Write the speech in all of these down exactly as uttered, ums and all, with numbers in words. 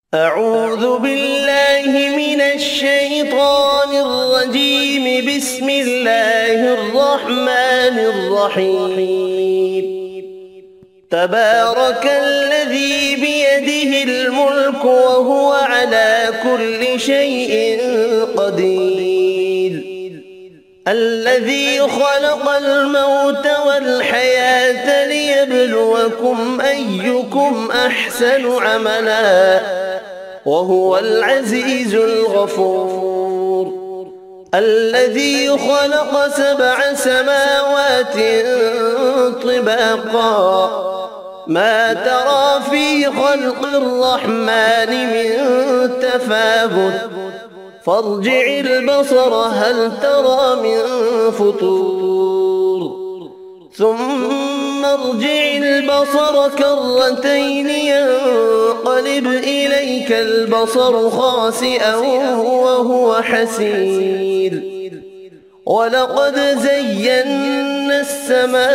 أعوذ بالله من الشيطان الرجيم. بسم الله الرحمن الرحيم. تبارك الذي بيده الملك وهو على كل شيء قدير، الذي خلق الموت والحياة ليبلوكم أيكم أحسن عملا وهو العزيز الغفور، الذي خلق سبع سماوات طباقا ما ترى في خلق الرحمن من تفاوت فارجع البصر هل ترى من فطور ثم ارجع البصر كرتين ينقلب إليك البصر خاسئا وهو حسير، ولقد زينا السماء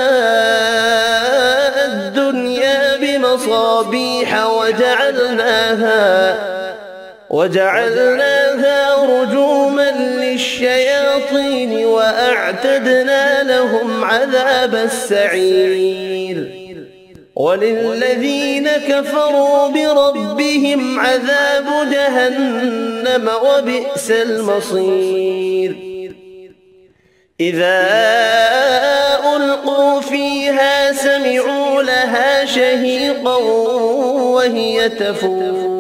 الدنيا بمصابيح وجعلناها وجعلناها رجوما للشياطين وأعتدنا لهم عذاب السعير، وللذين كفروا بربهم عذاب جهنم وبئس المصير. إذا ألقوا فيها سمعوا لها شهيقا وهي تفور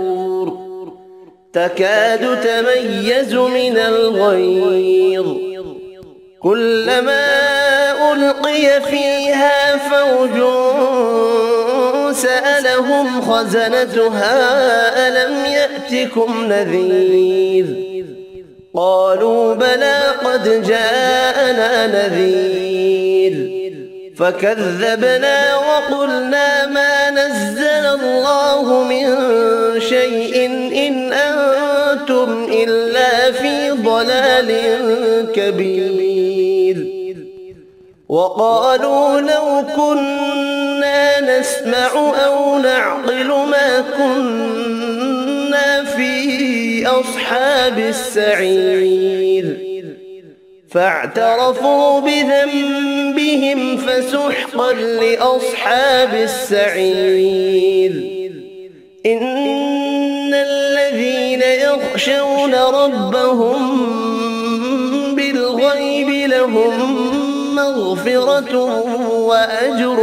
تكاد تميز من الغيظ، كلما ألقي فيها فوج سألهم خزنتها ألم يأتكم نذير، قالوا بلى قد جاءنا نذير فكذبنا وقلنا ما نزل الله من شيء إن أنتم إلا في ضلال كبير، وقالوا لو كنا نسمع أو نعقل ما كنا في أصحاب السعير، فاعترفوا بذنبهم فسحقا لأصحاب السعير. إن الذين يخشون ربهم بالغيب لهم مغفرة وأجر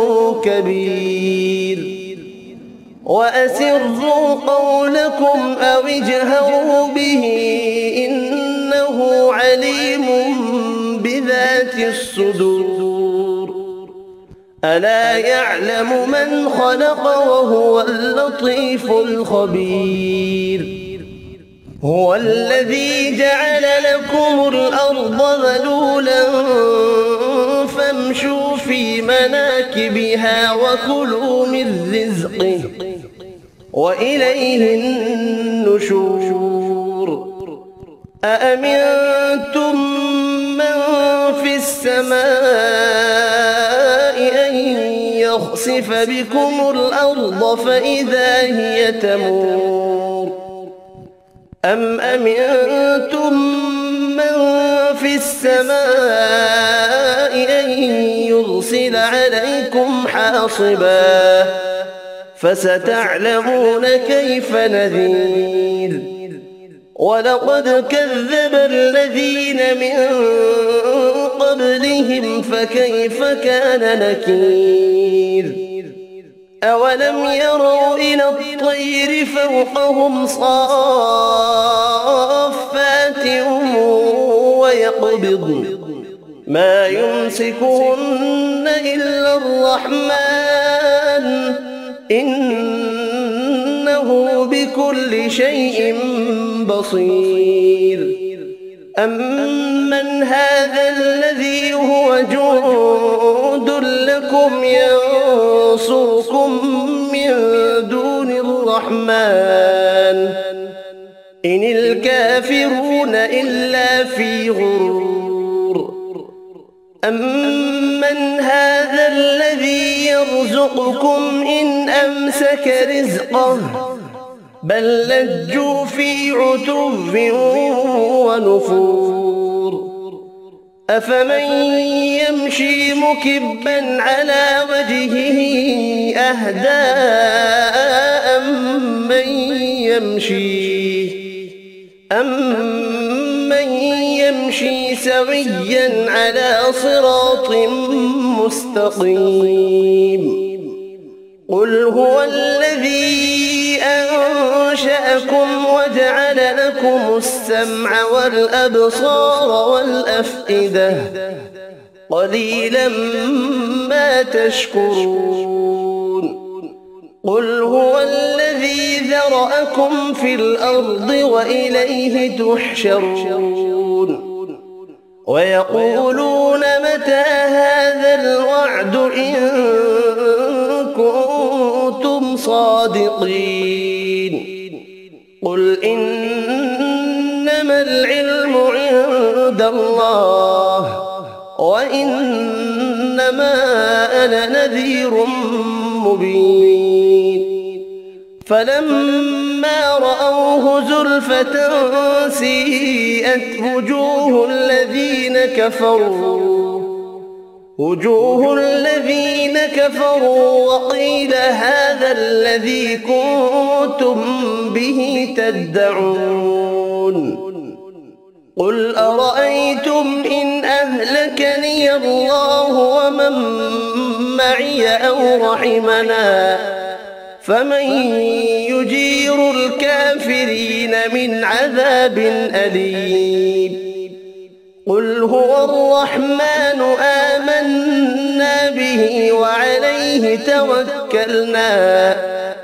كبير، وأسروا قولكم أو اجهروا به إنه عليم بذات الصدور، ألا يعلم من خلق وهو اللطيف الخبير. هو الذي جعل لكم الأرض ذلولا فامشوا في مناكبها وكلوا من رزقه وإليه النشور. أأمنتم من في السماء أن يخسف بكم الأرض فإذا هي تمور، أم أمنتم من في السماء أن يرسل عليكم حاصبا فستعلمون كيف نذير. ولقد كذب الذين من قبلهم فكيف كان نكير. أولم يروا إلى الطير فوقهم صافات ويقبضن ما يمسكهن إلا الرحمن إنه بكل شيء بصير. أمن هذا الذي هو جند لكم ينصركم من دون الرحمن إن الكافرون إلا في غرور. أمن هذا الذي يرزقكم إن أمسك رزقه بل لجوا في عتو ونفور أفمن يمشي مكبا على وجهه أهدى أمن يمشي أمن يمشي سويا على صراط مستقيم قل هو الذي أنشأكم وجعل لكم السمع والأبصار والأفئدة قليلا ما تشكرون قل هو الذي ذرأكم في الأرض وإليه تحشرون ويقولون متى هذا الوعد إن كنتم صادقين قل إنما العلم عند الله وإنما أنا نذير مبين فلما رأوه زلفة سيئت وجوه الذين كفروا وجوه الذين كفروا وقيل هذا الذي كنتم به تدعون قل أرأيتم إن أهلكني الله ومن معي أو رحمنا فمن يجير الكافرين من عذاب أليم قل هو الرحمن آمنا به وعليه توكلنا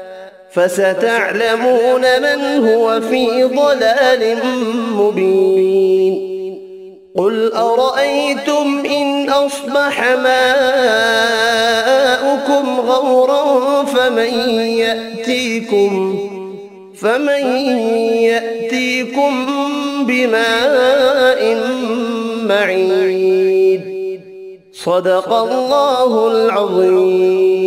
فستعلمون من هو في ضلال مبين قل أرأيتم إن أصبح ماؤكم غورا فمن يأتيكم فمن يأتيكم بماء معين صدق الله العظيم.